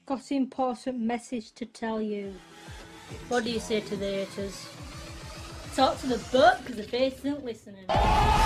Got an important message to tell you. What do you say to the haters? Talk to the book because the face isn't listening.